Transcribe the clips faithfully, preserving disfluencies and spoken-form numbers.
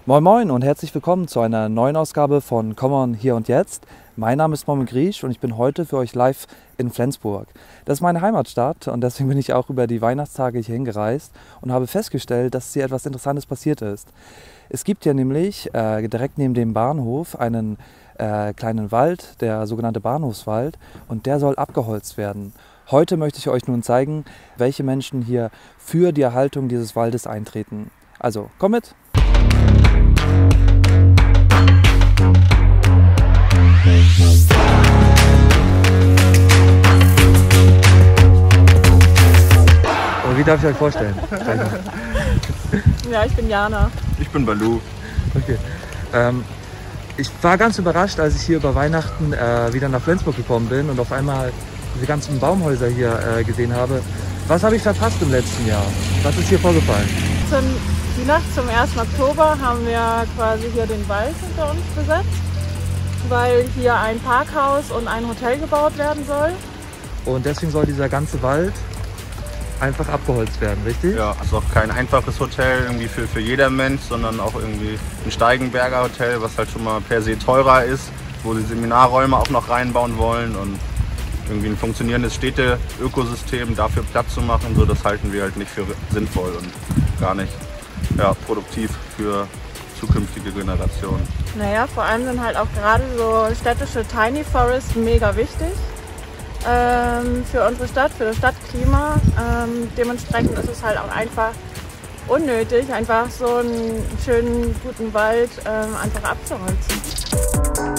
Moin Moin und herzlich willkommen zu einer neuen Ausgabe von Common Hier und Jetzt. Mein Name ist Mohamed Griesch und ich bin heute für euch live in Flensburg. Das ist meine Heimatstadt und deswegen bin ich auch über die Weihnachtstage hier hingereist und habe festgestellt, dass hier etwas Interessantes passiert ist. Es gibt ja nämlich äh, direkt neben dem Bahnhof einen äh, kleinen Wald, der sogenannte Bahnhofswald, und der soll abgeholzt werden. Heute möchte ich euch nun zeigen, welche Menschen hier für die Erhaltung dieses Waldes eintreten. Also, komm mit! Und wie darf ich euch vorstellen? Ja, ich bin Jana. Ich bin Balu. Okay. Ähm, ich war ganz überrascht, als ich hier über Weihnachten äh, wieder nach Flensburg gekommen bin und auf einmal diese ganzen Baumhäuser hier äh, gesehen habe. Was habe ich verpasst im letzten Jahr? Was ist hier vorgefallen? Zum, die Nacht zum ersten Oktober haben wir quasi hier den Wald hinter uns besetzt, weil hier ein Parkhaus und ein Hotel gebaut werden soll. Und deswegen soll dieser ganze Wald einfach abgeholzt werden, richtig? Ja, also auch kein einfaches Hotel irgendwie für, für jeder Mensch, sondern auch irgendwie ein Steigenberger Hotel, was halt schon mal per se teurer ist, wo sie Seminarräume auch noch reinbauen wollen und irgendwie ein funktionierendes Städte-Ökosystem dafür Platz zu machen, so das halten wir halt nicht für sinnvoll und gar nicht ja, produktiv für zukünftige Generationen. Naja, vor allem sind halt auch gerade so städtische Tiny Forests mega wichtig ähm, für unsere Stadt, für das Stadtklima. Ähm, dementsprechend ist es halt auch einfach unnötig, einfach so einen schönen, guten Wald ähm, einfach abzuholzen.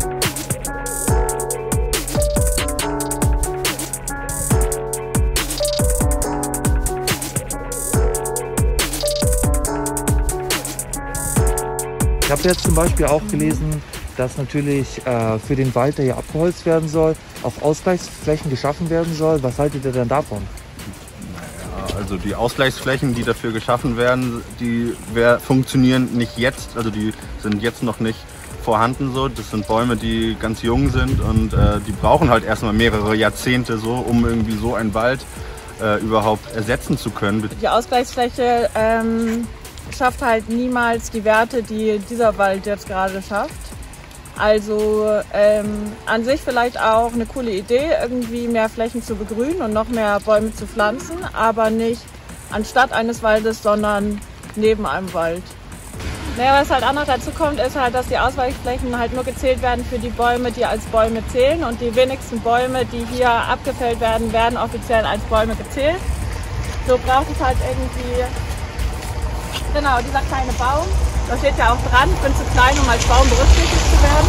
Ich habe jetzt zum Beispiel auch gelesen, dass natürlich äh, für den Wald, der hier abgeholzt werden soll, auch Ausgleichsflächen geschaffen werden soll. Was haltet ihr denn davon? Naja, also die Ausgleichsflächen, die dafür geschaffen werden, die wär, funktionieren nicht jetzt, also die sind jetzt noch nicht vorhanden. So. Das sind Bäume, die ganz jung sind und äh, die brauchen halt erstmal mehrere Jahrzehnte, so, um irgendwie so einen Wald äh, überhaupt ersetzen zu können. Die Ausgleichsfläche ähm schafft halt niemals die Werte, die dieser Wald jetzt gerade schafft. Also ähm, an sich vielleicht auch eine coole Idee, irgendwie mehr Flächen zu begrünen und noch mehr Bäume zu pflanzen, aber nicht anstatt eines Waldes, sondern neben einem Wald. Naja, was halt auch noch dazu kommt, ist halt, dass die Ausweichflächen halt nur gezählt werden für die Bäume, die als Bäume zählen, und die wenigsten Bäume, die hier abgefällt werden, werden offiziell als Bäume gezählt. So braucht es halt irgendwie... Genau, dieser kleine Baum, da steht ja auch dran, ich bin zu klein, um als Baum berücksichtigt zu werden.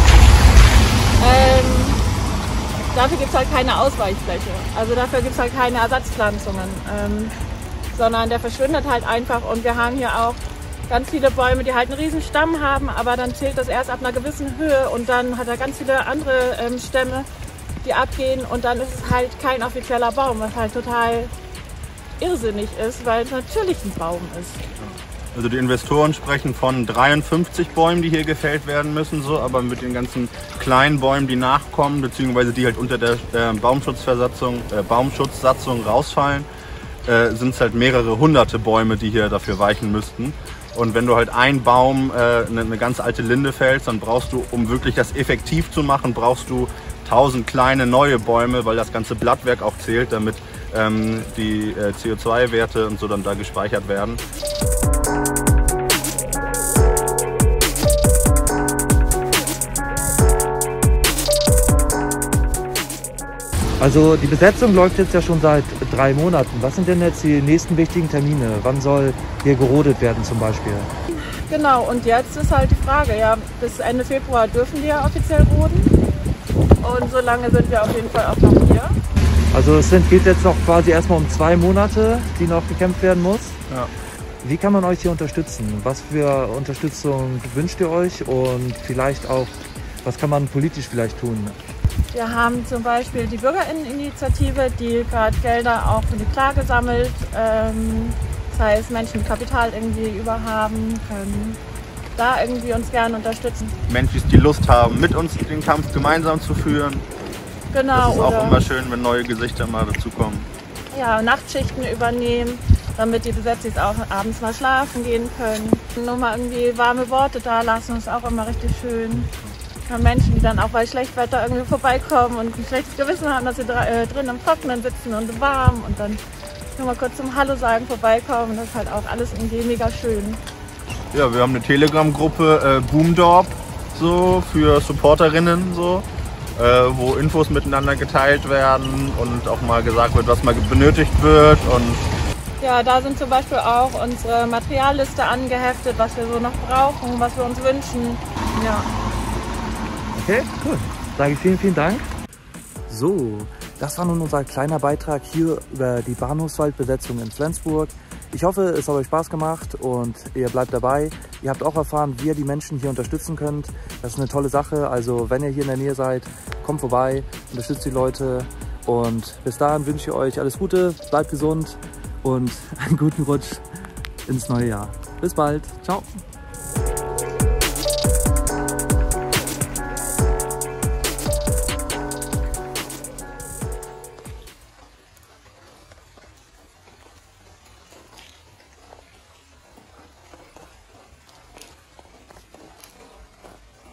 Ähm, dafür gibt es halt keine Ausweichfläche, also dafür gibt es halt keine Ersatzpflanzungen, ähm, sondern der verschwindet halt einfach, und wir haben hier auch ganz viele Bäume, die halt einen riesen Stamm haben, aber dann zählt das erst ab einer gewissen Höhe und dann hat er ganz viele andere ähm, Stämme, die abgehen, und dann ist es halt kein offizieller Baum, was halt total irrsinnig ist, weil es natürlich ein Baum ist. Also die Investoren sprechen von dreiundfünfzig Bäumen, die hier gefällt werden müssen, so, aber mit den ganzen kleinen Bäumen, die nachkommen, beziehungsweise die halt unter der äh, Baumschutzversatzung, äh, Baumschutzsatzung rausfallen, äh, sind es halt mehrere hunderte Bäume, die hier dafür weichen müssten. Und wenn du halt ein Baum, äh, eine, eine ganz alte Linde fällst, dann brauchst du, um wirklich das effektiv zu machen, brauchst du tausend kleine neue Bäume, weil das ganze Blattwerk auch zählt, damit ähm, die äh, C O zwei Werte und so dann da gespeichert werden. Also die Besetzung läuft jetzt ja schon seit drei Monaten. Was sind denn jetzt die nächsten wichtigen Termine? Wann soll hier gerodet werden zum Beispiel? Genau, und jetzt ist halt die Frage, ja, bis Ende Februar dürfen wir ja offiziell roden, und so lange sind wir auf jeden Fall auch noch hier. Also es sind, geht jetzt noch quasi erstmal um zwei Monate, die noch gekämpft werden muss. Ja. Wie kann man euch hier unterstützen? Was für Unterstützung wünscht ihr euch, und vielleicht auch, was kann man politisch vielleicht tun? Wir haben zum Beispiel die Bürgerinneninitiative, die gerade Gelder auch für die Klage sammelt. Ähm, das heißt, Menschen, die Kapital irgendwie überhaben, können da irgendwie uns gerne unterstützen. Menschen, die Lust haben, mit uns den Kampf gemeinsam zu führen. Genau. Das ist auch oder immer schön, wenn neue Gesichter mal dazukommen. Ja, Nachtschichten übernehmen, damit die Besetzis auch abends mal schlafen gehen können. Nur mal irgendwie warme Worte da lassen, ist auch immer richtig schön. Und Menschen, die dann auch bei Schlechtwetter irgendwie vorbeikommen und ein schlechtes Gewissen haben, dass sie äh, drin im Trockenen sitzen und warm und dann nur mal kurz zum Hallo sagen vorbeikommen. Das ist halt auch alles irgendwie mega schön. Ja, wir haben eine Telegram-Gruppe äh, Boomdorp so für Supporterinnen so, äh, wo Infos miteinander geteilt werden und auch mal gesagt wird, was mal benötigt wird. Und ja, da sind zum Beispiel auch unsere Materialliste angeheftet, was wir so noch brauchen, was wir uns wünschen. Ja. Okay, cool. Sage ich vielen, vielen Dank. So, das war nun unser kleiner Beitrag hier über die Bahnhofswaldbesetzung in Flensburg. Ich hoffe, es hat euch Spaß gemacht und ihr bleibt dabei. Ihr habt auch erfahren, wie ihr die Menschen hier unterstützen könnt. Das ist eine tolle Sache. Also wenn ihr hier in der Nähe seid, kommt vorbei, unterstützt die Leute. Und bis dahin wünsche ich euch alles Gute, bleibt gesund und einen guten Rutsch ins neue Jahr. Bis bald. Ciao.